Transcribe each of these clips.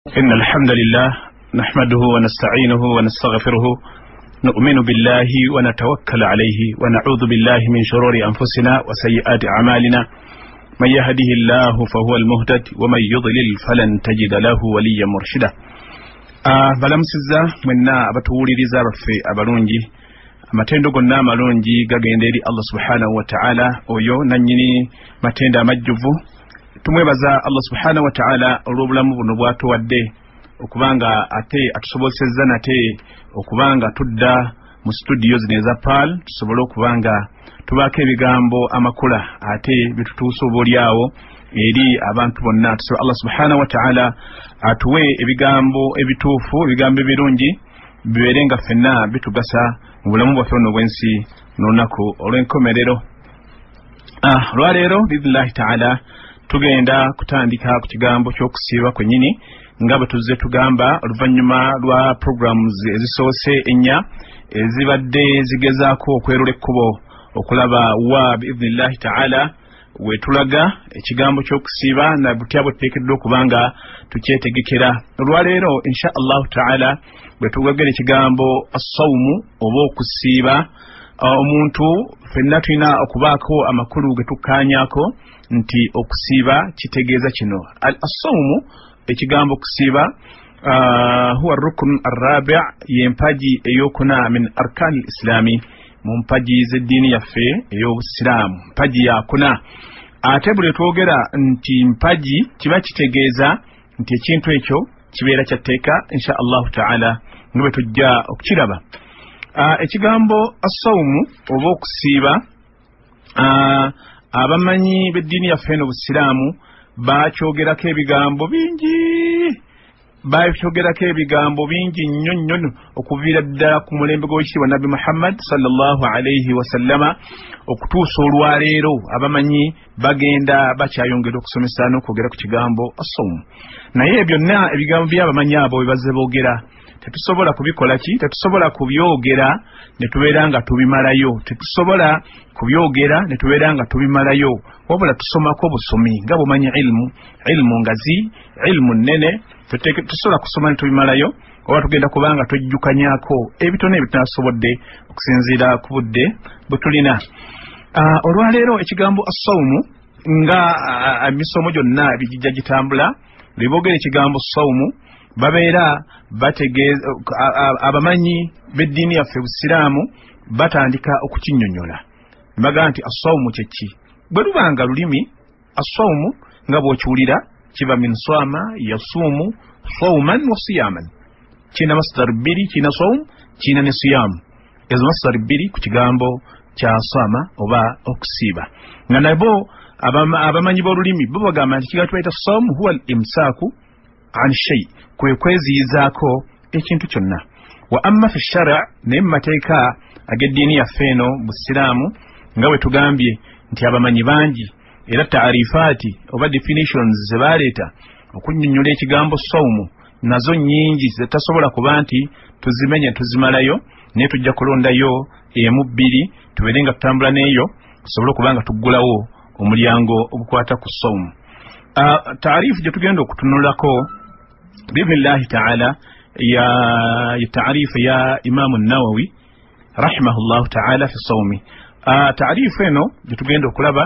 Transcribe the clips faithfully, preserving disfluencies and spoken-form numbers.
إن الحمد لله نحمده ونستعينه ونستغفره نؤمن بالله ونتوكل عليه ونعوذ بالله من شرور أنفسنا وسيئات أعمالنا من يهده الله فهو المهتد ومن يضلل فلن تجد له وليا مرشدا balamsiza mwenna abatuwuliriza baffe abalungi amatendo gonna amalungi gagenda eri Allah subhanahu wa ta'ala oyo nannyini matenda amajjuvu tumwebaza Allah subhanahu wa ta'ala olw'obulamu buno bwatuwadde okubanga ate atusobozesezza nate okubanga tudda mu studio zino eza Pal tusobole okubanga tubaako ebigambo amakula ate bitutuusa oboolyawo eri abantu bonna. Tusaba Allah subhanahu wa ta'ala atuwe ebigambo ebituufu ebigambo ebirungi bibeerenga ffenna bitugasa mu bulamu bwaffe buno bw'ensi n'olunaku olw'enkomerero. Ah, olwaleero biidhnillahi ta'ala tugenda kutandika ku kigambo ky'okusiiba kwennyini nga bwe tuzze tugamba oluvannyuma lwa programs ezisoose ennya ezibadde zigezaako okwerula ekkubo okulaba wa biidhnillahi ta'ala wetulaga ekigambo ky'okusiiba na butya bwe tuteekeddwa okubanga tukyetegekera. Olwaleero insha allahu ta'ala bwe tugagera ekigambo as-sawmu oba okusiiba, omuntu ffenna tulina okubaako amakulu ge tukkaanyaako nti okusiiba kitegeeza kino. As-sawmu ekigambo okusiiba huwa rukn arrabi' yempaji eyokuna min arkani islami mu mpaji z'eddiini yaffe ey'obusiraamu, mpaji yakuna. Ate buli twogera nti mpaji kiba kitegeeza nti ekintu ekyo kibeera kya tteeka insha allahu ta'ala nga bwe tujja okukiraba. Ekigambo as-sawmu oba okusiiba, abamanyi b'eddiini yaffe n'obusiraamu bakyogerako ebigambo bingi bakyogerako ebigambo bingi nnyo nnyo okuviira ddala ku mulembe gw'ekitiibwa Nabbi Muhammad sallallahu alayhi wa sallama okutuusa olwaleero abamanyi bagenda bakyayongera okusomesa n'okwogera ku kigambo as-sawmu. Naye byonna ebigambo by'abamanyi abo bye bazze boogera tetusobola kubikola ki tetusobola kubyogera ne tubeera nga tubimalayo tetusobola kubyogera ne tubeera nga tubimalayo wabula tusomako busomi nga bumanyi ilmu ilmu ngazi ilmu nnene tusobola kusoma ne tubimalayo oba tugenda kubanga twejjukanyako ebitone ebitanasobodde okusinziira ku budde bwe tulina. Olwaleero ekigambo as-sawmu nga emisomo gyonna ebijja gitambula liboogera ekigambo as-sawmu babeera bategeeza abamanyi b'eddiini yaffe busiraamu batandika okukinnyonnyola baga nti as-sawmu kyeki bwe lubanga lulimi as-sawmu nga bw'okiwulira kiva min swama yasuumu sawman wa siyaman, kina masdar bbiri, kina sawm kina ne siyam. Ezo masdar bbiri ku kigambo kya swama oba okusiiba nga nabo abamanyi b'olulimi bo bagamba nti kiga tubaita sawm huwa al-imsaaku an shay, kwe kweziyizaako ekintu kyonna. Wa amma fi shara' naye mu mateeka ag'eddiini yaffe eno busiraamu nga bwe tugambye nti abamanyi bangi era taarifaati oba definitions ze baleeta okunnyonnyola ekigambo sawmu nazo nnyingi zetasobola kuba nti tuzimenye tuzimalayo, naye tujja kulondayo emu bbiri tubeere nga tutambula n'eyo tusobole okuba nga tuggulawo omulyango ogukwata ku sawmu. Taarifu gye tugenda okutunulako biidhnillahi ta'ala ya taarifu ya Imaamu Nawawi rahimahullahu ta'ala fi sawmi. Taarifu eno gye tugenda okulaba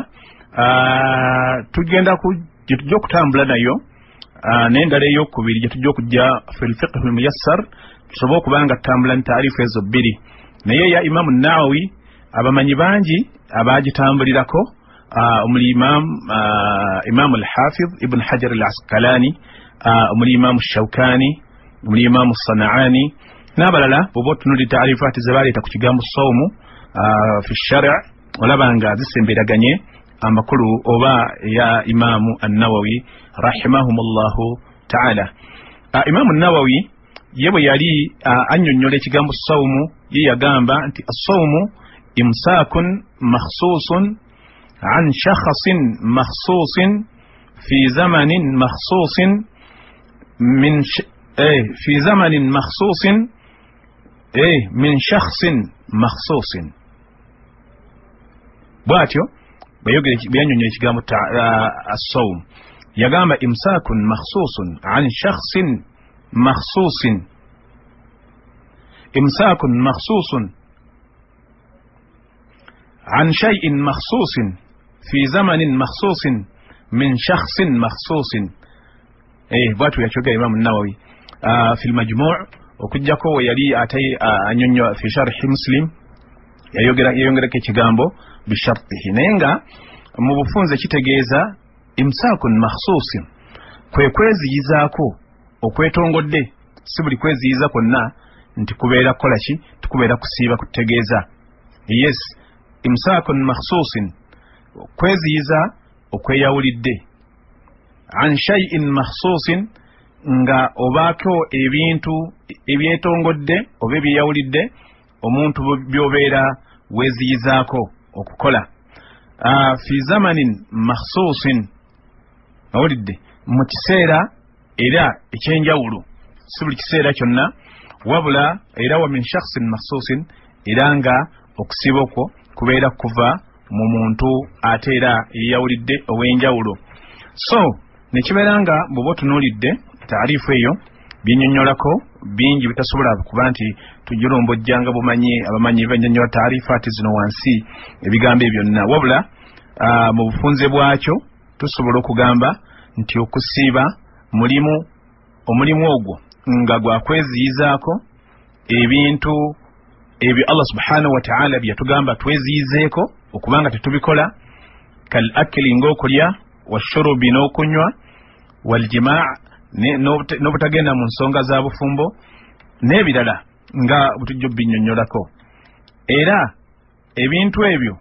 tugenda gye tujja okutambula nayo n'endala ey'okubiri gye tujja okujja fil fiqh al muyassar tusobole okuba nga tutambula ne taarifu ezo bbiri. Naye ya Imaamu Nawawi abamanyi bangi abaagitambulirako omuli Imam Imam al-Hafiz Ibn Hajar al-Asqalani, omuli Imam Shawkani, omuli Imam Sana'ani n'abalala bw'oba otunulira taarifaati ze baleeta ku kigambo sawmu fi shari' olaba nga zisemberaganye amakulu oba ya Imaamu an-Nawawi rahimahumullahu ta'ala. Imaamu an-Nawawi ye bwe yali annyonnyola ekigambo sawmu ye yagamba nti as-sawmu imsaakun makhsuusun an shakhasin makhsuusin fi zamanin makhsuusin min eh fi zamanin makhsuusin eh min shakhsin makhsuusin. Bwatyo bayogera byanyonnyola ekigambo as-sawm yagamba imsaakun makhsuusun an shakhsin makhsusin imsakun makhsusun an shay'in makhsusin fi zamanin makhsusin min shakhsin makhsusin. eh bwatu yachoga Imam Nawawi fi al-Majmu' okujjako yali atay anyonyo fi sharh Muslim yayogera yayongera ke kigambo bi shartihi nenga mu bufunze kitegeeza imsakun makhsusin kwe kweziyizaako okwetongodde si buli kweziyiza konna nti kubeera kola ki tukubeera kusiiba kutegeeza. yes imsakun makhsusin kweziyiza okweyawulidde an shay'in makhsusin nga obaako ebintu ebyetongodde oba ebyeyawulidde omuntu byobeera weziyizaako okukola. Uh, fi zamanin makhsusin awulidde mu kiseera era ekyenjawulo si buli kiseera kyonna wabula era wa min shakhsin makhsusin era nga okusiba okwo kubeera kuva mu muntu ate era yeyawulidde ow'enjawulo. so nekibeera nga bw'oba otunuulidde taarifu eyo byennyonnyolako bingi bitasobola kuba nti tugirombojjanga bumanyi abamanyi bannyonnyola taarifa ati zino wansi ebigambo ebyo byonna wabula uh, mu bufunze bwakyo tusobola okugamba nti okusiiba mulimu omulimu ogwo nga gwakweziyizaako ebintu ebyo Allah subhanahu wa ta'ala byatugamba tweziyizeeko okubanga tetubikola kal akli ng'okulya washurubi n'okunywa waljimaa n'obutagenda mu nsonga za bufumbo n'ebirala nga butujja binnyonnyolako. era ebintu ebyo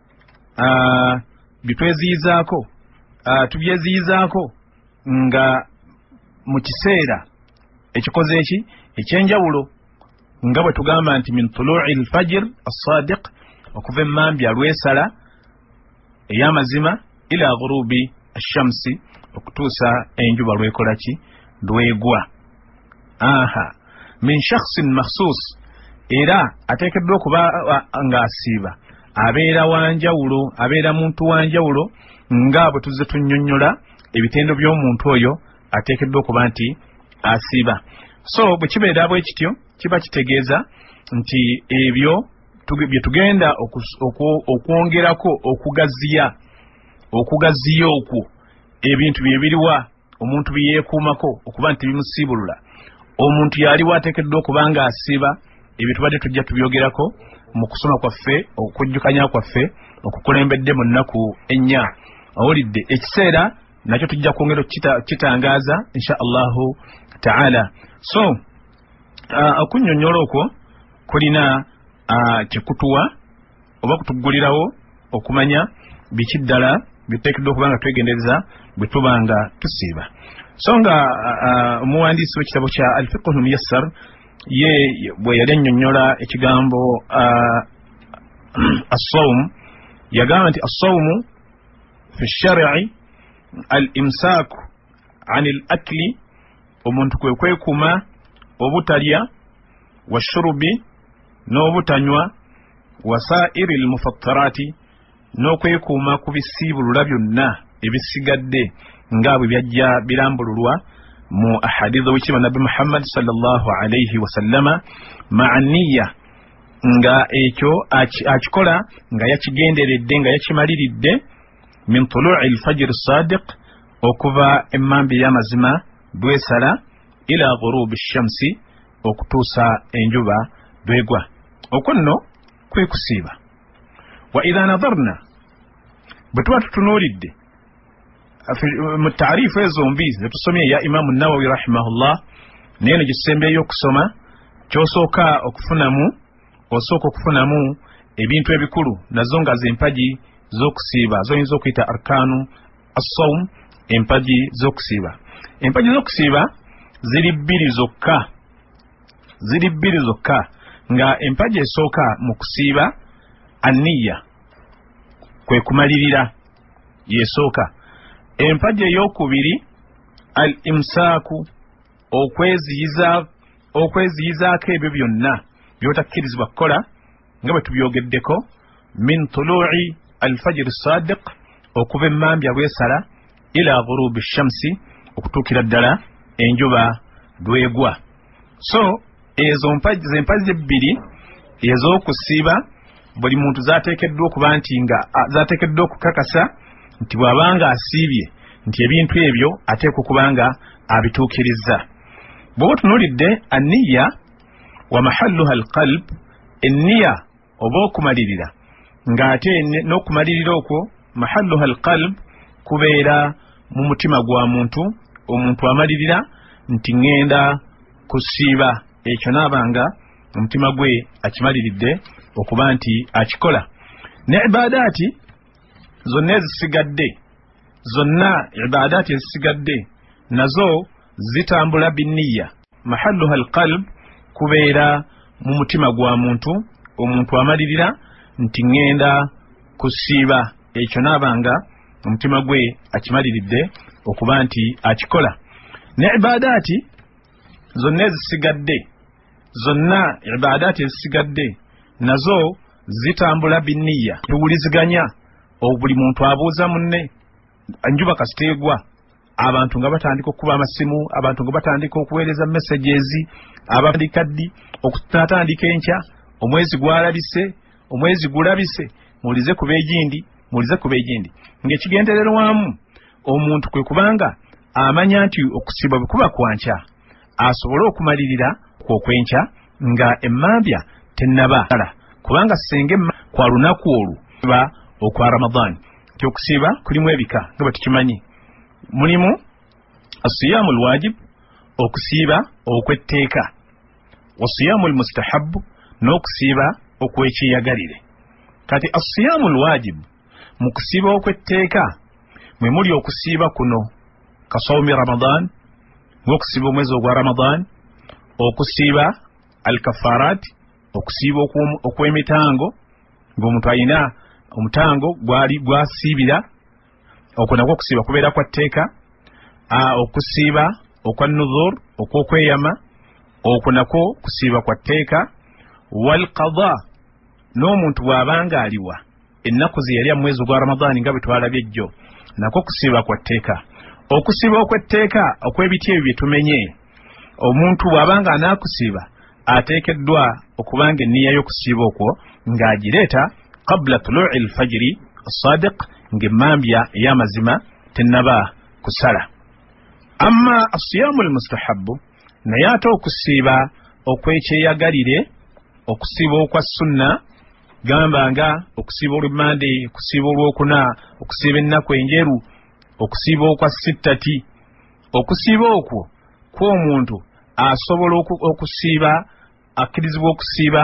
uh, bitweziyizaako uh, tubyeziyizaako nga mu kiseera ekikoze eki ekyenjawulo nga bwe tugamba nti min tulu'i al-fajr as-sadiq okuva emmambya lwesala ey'amazima ila ghurubi ash-shamsi okutuusa enjuba lwekola ki lwegwa. aha min shakhsin makhsus era ateekeddwa okuba nga asiiba abeera wanjawulo abeera muntu wanjawulo nga bwe tuzze tunnyonnyola ebitendo by'omuntu oyo ateekeddwa okuba nti asiiba. so bwe kibeera bwe kityo kiba kitegeeza nti ebyo bye tugenda okwongerako okugaziya okugaziya okwo ebintu bye biriwa omuntu byeyeekuumako okuba nti bimusiibulula omuntu yaliwo ateekeddwa okuba nga asiiba ebyo tubadde tujja tubyogerako mu kusoma kwaffe okujjukanya kwaffe okukulembedde mu nnaku ennya. awulidde ekiseera nakyo tujja kwongera kitangaaza insha allahu taala. so uh, okunnyonnyola okwo kulina uh, kyekutuwa oba kutuggulirawo okumanya biki ddala biteekeddwa okuba nga twegendereza bwe tuba nga tusiiba. so nga omuwandiisi uh, w'ekitabo kya al-fiqhu al-muyassar ye bwe yali annyonnyola ekigambo uh, as-sawm yagamba nti as-sawmu fi ash-shar'i al-imsaaku ani al-akli omuntu kwe kwekuuma obutalya washurubi n'obutanywa wasaa'iri al-mufattaraati n'okwekuuma ku bisiibulula byonna ebisigadde nga bwe byajja birambululwa mu ahadithu w'ekitiibwa Nabbi Muhammad sallallahu alayhi wa sallama ma'a niyya nga ekyo akikola nga yakigenderedde nga yakimaliridde min tulu'i al-fajr as-sadiq okuva emmambi y'amazima lwesala ila ghurubi ash-shamsi okutuusa enjuba lwegwa. okwo nno kwe kusiiba. wa idha nadarna bwe tuba tutunuulidde mu taarifu ezombi zetusomye ya Imamu Nawawi rahimahullah naye no gisembeyo okusoma kyosooka okufunamu osooka okufunamu ebintu ebikulu nazo nga z'empagi z'okusiiba zoyinza okuyita arkanu as-sawm empagi z'okusiiba. empagi z'okusiiba ziri bbiri zokka ziri bbiri zokka nga empagi esooka mu kusiiba anniya kwe kumalirira yesooka. empagi ey'okubiri al imsaaku okweziyiza okweziyizaako ebyo byonna byotakkirizibwa kukola nga bwe tubyogeddeko min tulu'i al-fajr as-sadiq okuva emmambya bwesala ila ghurubi ash-shamsi okutuukira ddala enjuba lwegwa. So ezo mpaji zempaji ebbiri ez'okusiiba buli muntu zateekeddwa okuba nti nga zateekeddwa okukakasa nti bw'abanga asiibye nti ebintu ebyo ateekwa okuba nga abituukiriza. Bw'oba tunuulidde anniya wa mahalluha alqalb, enniya oba okumalirira ng'ate n'okumalirira okwo mahalluha alqalb kubeera mu mutima gwa muntu. Omuntu amalirira nti ŋŋenda kusiiba, ekyo naabanga omutima gwe akimaliridde okuba nti akikola. Ne ibaadaati zonna ezisigadde zonna ibaadaati ezisigadde nazo zitambula binniya. Mahalluha alqalb kubeera mu mutima gwa muntu. Omuntu amalirira nti ŋŋenda kusiiba, ekyo naabanga omutima gwe akimaliridde okuba nti akikola. Ne ibaadaati zonna ezisigadde zonna ibaadaati ezisigadde nazo zitambula binniya. Tuwuliziganya buli muntu abuuza munne, enjuba kasiteegwa abantu nga batandika okuba amasimu, abantu nga batandika okuweereza messages, abandika ddi okutandika enkya, omwezi gwalabise, omwezi gulabise, mulize ku beegindi, mulize ku beegindi. Ng'ekigendererwamu omuntu kwe kubanga amanya nti okusiiba bwe kuba kwankya asobole okumalirira kw'okwenkya nga emmambya tennaba, kubanga senge kwa lunaku olwo ba okwa Ramadan. Nti okusiiba kulimu ebika nga bwe tukimanyi. Mulimu asiyamu alwajib, okusiiba okwetteeka, wasiyamu almustahabu, n'okusiiba okwekyeyagalire. Kati asiyamu alwajib, mu kusiiba okwetteeka mwe muli okusiiba kuno kasawmi Ramadan, ng'okusiiba omwezi ogwa Ramadan, okusiiba alkafarat, okusiiba okw'emitango ng'omuntu alina omutango gwali gwasiibira, okwo nagwo okusiiba kubeera kwa tteeka. Okusiiba okwa nuzur, okw'okweyama, okwo nakwo kusiiba kwa tteeka. Wal qada, n'omuntu bw'abanga aliwa ennaku ze yali mu mwezi gwa Ramadan nga bwe twalabye jjo, nakwo kusiiba kwa tteeka. Okusiiba okw'etteeka okw'ebiti ebyo bye tumenye, omuntu bw'abanga anaakusiiba ateekeddwa okubanga enniya y'okusiiba okwo ng'agireeta qabla tuluu'i alfajiri as-sadiq, ng'emmambya ey'amazima tennaba kusala. Amma asiyamu almustahabu, naye ate okusiiba okw'ekyeyagalire, okusiiba okwa sunna, gamba nga okusiiba olw'Monday, okusiiba olw'okuna, okusiiba ennaku enjeru, okusiiba okwa sittati. Okusiiba okwo kw'omuntu asobola okusiiba, akkirizibwa okusiiba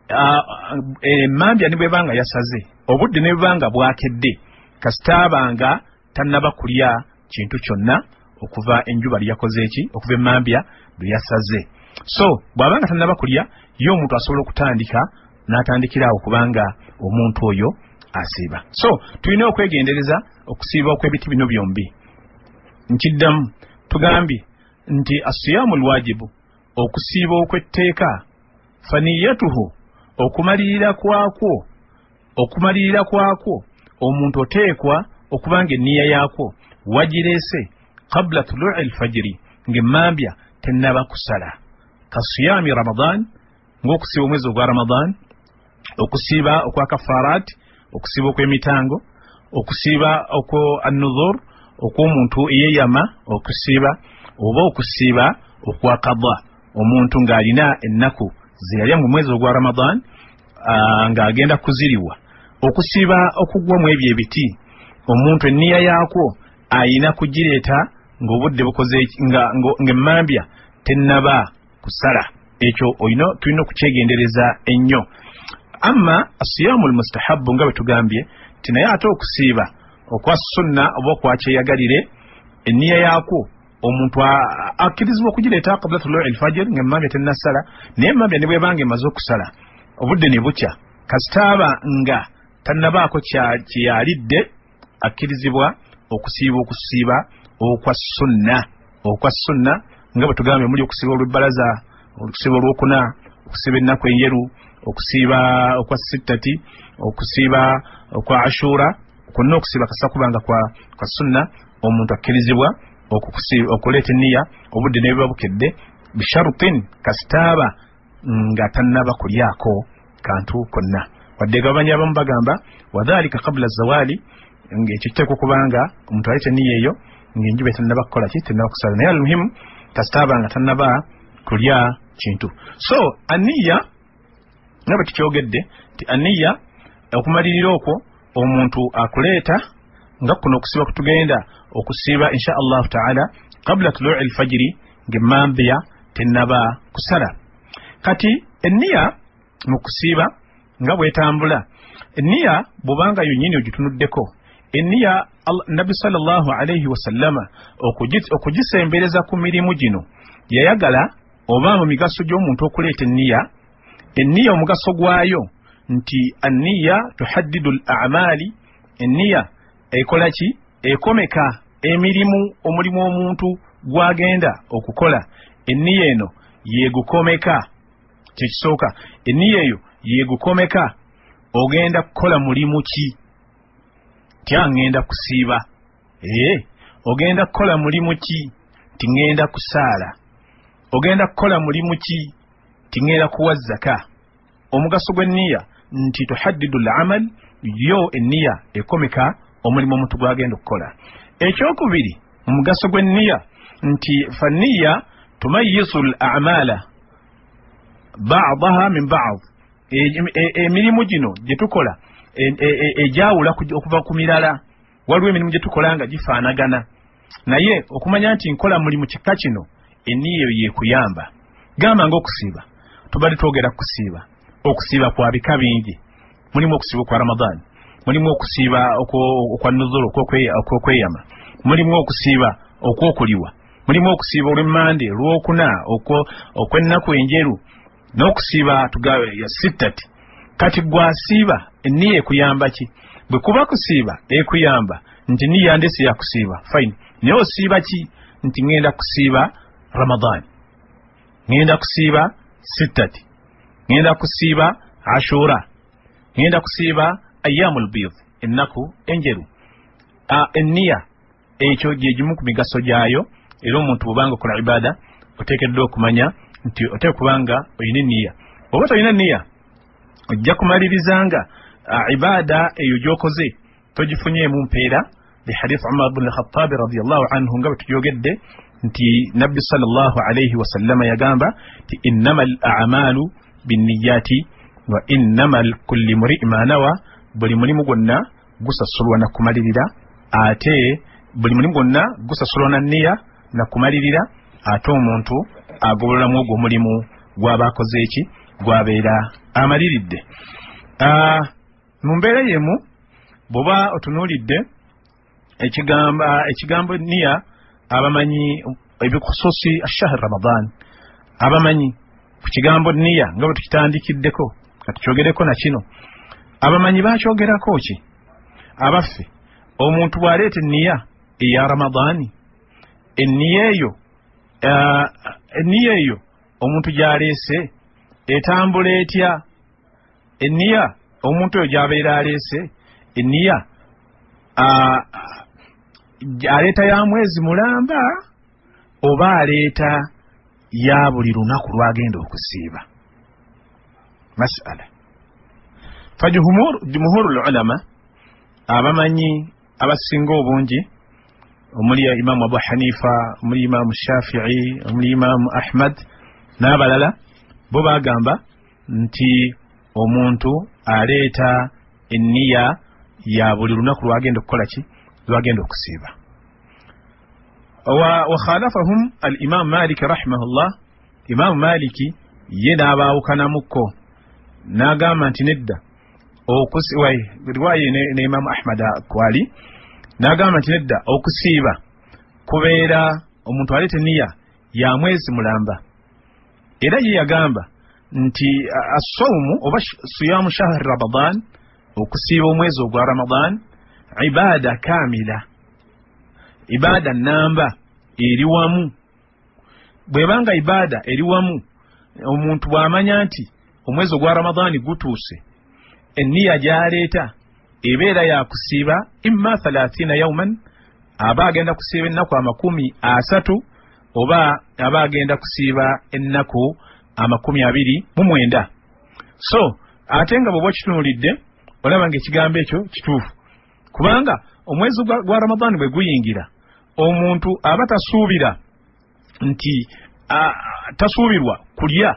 emmambya ne bw'ebanga yasaze, obudde ne bw'ebanga bwakedde, kasitaabanga tannaba kulya kintu kyonna okuva enjuba lyakoze eki, okuva emmambya bwe yasaze. So bw'abanga tannaba kulya, ye omuntu asobola okutandika n'atandikira okubanga omuntu oyo asiiba. So tulina okwegendereza okusiiba okw'ebiti bino byombi. Nkiddamu tugambye nti asiyamu alwajibu, okusiiba okw'etteeka, faniyatuhu, okumalirira kwakwo, okumalirira kwakwo omuntu oteekwa okubanga enniya yaakwo wagireese qabla tuluu'i alfajiri, ng'emmambya tennaba kusala. Kasiyami Ramadan, ng'okusiiba omwezi ogwa Ramadan, okusiiba okwa kafarat, okusiiba okw'emitango, okusiiba okwo an-nuzur, okw'omuntu eyeeyama okusiiba, oba okusiiba okwa qada, omuntu ng'alina ennaku ze yalya mu mwezi ogwa Ramadan ng'agenda kuziriwa. Okusiiba okugwa mu ebyo ebiti, omuntu enniya yaakwo ayina kugireeta ng'obudde bukoze ng'emmambya tennaba kusala. Ekyo olina tulina okukyegendereza ennyo. Amma asiyamu almustahabu nga bwe tugambye nti naye ate okusiiba okwa sunna oba okwa kyeyagalire, enniya yaakwo omuntu akkirizibwa okugireeta qabla tuluu'i alfajir, ng'emmambya tennasala. Naye emmambya ne bw'ebanga emaze okusala, obudde ne bukya, kasitaaba nga tannabaako kyeyalidde, akkirizibwa okusiiba okusiiba okwa sunna. Okwa sunna nga bwe tugambye muli okusiiba olw'ebbalaza, okusiiba olw'okuna, okusiiba ennaku enjeru, okusiiba okwa sittati, okusiiba okwa ashura, kwonna okusiiba kasa kubanga kwa, kwa sunna. Omuntu akkirizibwa okuleeta enniya obudde ne buba bukedde, bisharutin kastaba nga tannaba kulyako kantu konna wadde gabanya abamu bagamba wadhalika qabla zawali ng'ekyo kiteekwa kubanga omuntu alete nniya eyo ng'enjuba tannaba kukola ki tannaba kusala naye almuhimu kasitaba nga tannaba kulya kintu. So aniya nga bwe tukyogedde nti aniya okumalirira okwo omuntu akuleeta nga kuno okusiba kutugenda okusiba insha allahu taala qabla tuluu alfajiri ng'emmambya tennaba kusala. Kati eniya mu kusiiba nga bwetambula, eniya bw'obanga yonnyini ogitunuddeko, eniya nabbi sallallahu alayhi wasallama okugisembereza ku mirimu gino yayagala oba mu migaso gy'omuntu okuleeta eniya. Eniya omugaso gwayo nti aniya tuhaddidu al-a'mali, eniya ekola ki? Ekomeka emirimu omulimu omuntu gwagenda okukola. Eniya eno yegukomeka, kyekisooka eniya eyo yegukomeka ogenda kukola mulimu ki? Tyangenda kusiiba. Eh, ogenda kukola mulimu ki? Tingenda kusaala. Ogenda kukola mulimu ki? Tingenda kuwa zaka. Omugaso gw'enniya nti tuhaddidu al-amal, yo enniya ekomeka omulimu omuntu gwagenda okukola. Ekyokubiri omugaso gw'enniya nti fanniya tumayyizu al-a'mala ba'daha min ba'd. Emirimu gino gye tukola ejawula okuva ku mirala. Waliwo emirimu gye tukola nga gifaanagana, naye okumanya nti nkola mulimu kika kino, eniya eyo yekuyamba. Gamba ng'okusiiba, tubadde twogera kusiiba. Okusiiba kwa bika bingi. Mulimu okusiiba kwa Ramadan, mulimu okusiiba okwa nuzulu okw'okweyama, mulimu okusiiba okw'okuliwa, mulimu okusiiba olw'emmande, olw'okuna, okw'ennaku enjeru, n'okusiiba tugawe ya sittati. Kati gwasiiba eniya ekuyamba ki? Bwe kuba kusiiba ekuyamba nti niya ndese ya kusiiba, fine. Naye osiiba ki? Nti ngenda kusiiba Ramadan, ngenda kusiiba sittati, ngenda kusiiba Ashura, ngenda kusiiba ayyamul bid, ennaku enjeru. Eniya ekyo gye gimu ku migaso gyayo, era omuntu bw'obanga okola ibada oteekeddwa okumanya nti oteekwa kubanga oyina eniya. Oba toyina niya ojja kumalirizanga ibada eyo gy'okoze togifunyeemu mpeera. Li hadith Umar ibn al-Khattab radiyallahu anhu nga bwe tugyogedde nti nabbi sallallahu alayhi wasallama yagamba nti innamal a'malu binniyati wa innamal kulli mri'in ma nawa. Buli mulimu gwonna gusasulwa na kumalirira, ate buli mulimu gwonna gusasulwa na nniya na kumalirira, ate omuntu agobolamu ogwo mulimu gw'aba akoze eki, gwabeera amaliridde. Mu mbeera yemu bw'oba otunuulidde ekigamba ekigambo niya, abamanyi ebikususi ashahar Ramadan, abamanyi ku kigambo niya nga bwe tukitandikiddeko katukyogereko na kino, abamanyi bakyogerako ki? Abaffe omuntu bw'aleeta enniya eya Ramadani, enniya eyo enniya eyo omuntu gy'aleese etambula etya? Enniya omuntu oyo gy'abeera aleese, enniya aleeta ya mwezi mulamba oba aleeta ya buli lunaku lwagenda okusiiba? Mas'ala. Fajumhurul ulama, abamanyi abasinga obungi omuli Imaamu Abu Hanifa, omuli Imaamu Shafi'i, omuli Imaamu Ahmad n'abalala, bo bagamba nti omuntu aleeta enniya ya buli lunaku lwagenda okukola ki? Lwagenda okusiiba. Wa khalafahum al-Imam Malik rahimahullah. Imaamu Maliki ye n'abaawukanamukko n'agamba nti nedda okusiiba, riwaaye ne Imaamu Ahmad kwali, n'agamba nti nedda okusiiba kubeera omuntu aleeta enniya ya mwezi mulamba. Era ye yagamba nti as-sawmu oba siyamu shahr Ramadan, okusiiba omwezi ogwa Ramadan, ibada kamila, ibada namba eri wamu. Bwebanga ibada eri wamu, omuntu bw'amanya nti omwezi ogwa Ramadan gutuuse, enniya gy'aleeta ebeera ya kusiiba imma thalathina yawman, aba agenda kusiiba ennaku amakumi asatu, oba aba agenda kusiiba ennaku amakumi abiri mu mwenda. So ate nga bw'oba kitunulidde olaba ng'ekigambo ekyo kituufu, kubanga omwezi gwa Ramadani bwe guyingira omuntu aba tasuubira nti tasuubirwa kulya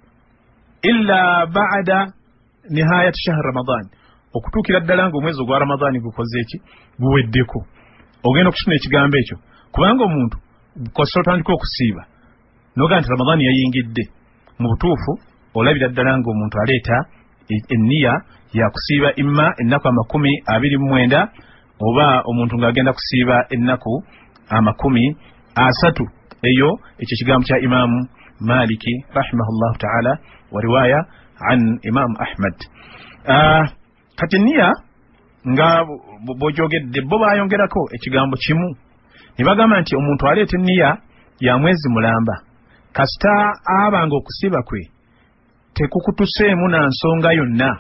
illa ba'da nihayat shahr Ramadan, okutuukira ddala ng'omwezi gwa Ramadani gukoze eki guweddeko ogenda okufuna ekigambo ekyo, kubanga omuntu kosa otandika okusiiba noga nti Ramadani yayingidde, mu butuufu olabira ddala ng'omuntu aleeta enniya ya kusiiba imma ennaku amakumi abiri mu mwenda oba omuntu ng'agenda kusiiba ennaku amakumi asatu. Eyo ekyo kigambo kya Imaamu Maliki rahimahullahu ta'ala wa riwaya an Imam Ahmad. Uh, kati enniya nga bw'ogyogedde bo bayongerako ekigambo kimu ne bagamba nti omuntu aleeta enniya ya mwezi mulamba kasita abanga okusiiba kwe tekukutuseemu na nsonga yonna.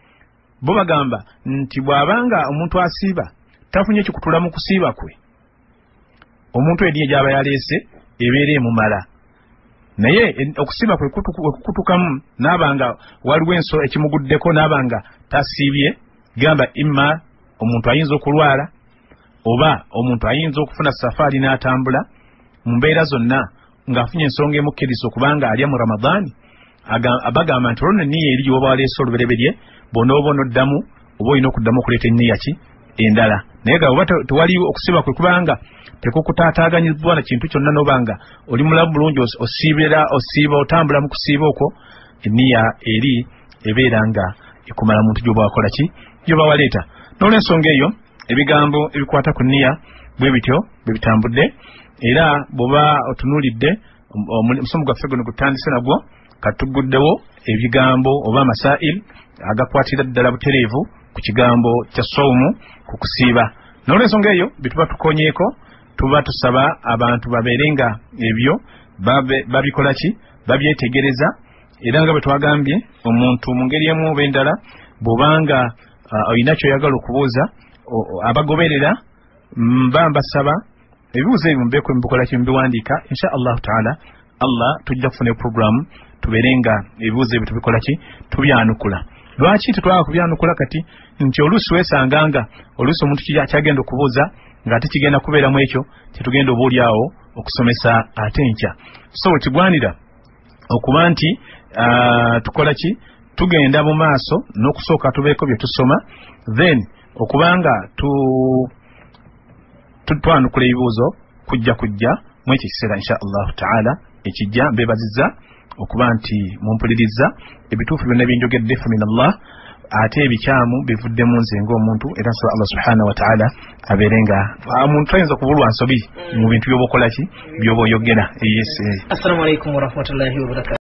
Bo bagamba nti bw'abanga omuntu asiiba tafunye kikutula mu kusiiba kwe, omuntu ediye gy'aba yaleese ebeera emumala, naye okusiiba kwe kukutukamu n'abanga waliwo enso ekimuguddeko n'abanga tasiibye, gamba imma omuntu ayinza okulwala oba omuntu ayinza okufuna safaari n'atambula, mu mbeera zonna ng'afunye ensonga emukkiriza okubanga alya mu Ramadani, abagamba nti olwo enniya eri gy'oba waleese olubereberye bw'onooba onoddamu oba olina okuddamu okuleeta enniya ki endala. Naye ga oba tewaliwo okusiiba kwe kubanga tekukutaataaganyizibwa na kintu kyonna n'obanga oli mulamu bulungi osiibira osiiba otambula mu kusiiba okwo, enniya eri ebeera nga ekumala muntu gy'oba wakola ki gy'oba waleeta. N'olw'ensonga eyo ebigambo ebikwata ku nniya bwe bityo bwe bitambudde, era bw'oba otunuulidde omusomo gwaffe guno gutandise nagwo katuguddewo ebigambo oba masail agakwatira ddala butereevu ku kigambo kya sawmu ku kusiiba. N'olw'ensonga eyo bituba tukonyeeko, tuba tusaba abantu babeere nga ebyo babikola ki babyetegereza, era nga bwe twagambye omuntu mu ngeri emu oba endala bw'obanga olina kyoyagala okubuuza abagoberera mba mbasaba ebibuuzo ebyo mubeeko mubikola ki mubiwandiika, insha allahu taala Allah tujja kufuna programu tubeere nga ebibuuzo ebyo tubikola ki tubyanukula. Lwaki tetwala kubyanukula kati nti oluusi weesanganga oluusi omuntu kyagenda okubuuza ng'ate kigenda kubeeramu ekyo kyetugenda obaoli awo okusomesa ate enkya. So wekigwanira okuba nti uh, tukola ki tugenda mu maaso n'okusooka tubeeko bye tusoma, then okubanga tu tutwanukula ebibuuzo kujja kujja mu ekyo ekiseera insha allahu taala ekijja. Mbeebazizza okuba nti mumpuliriza ebituufu byonna byenjogedde fa min Allah, ate ebikyamu bivudde mu nze ng'omuntu, era nsaba Allah subhanahu wa ta'ala abeere nga omuntu ayinza kubulwa nsobi mu bintu by'oba okola ki by'oba oyogera. Yes. Assalamu alaikum wa rahmatullahi wa barakatuh.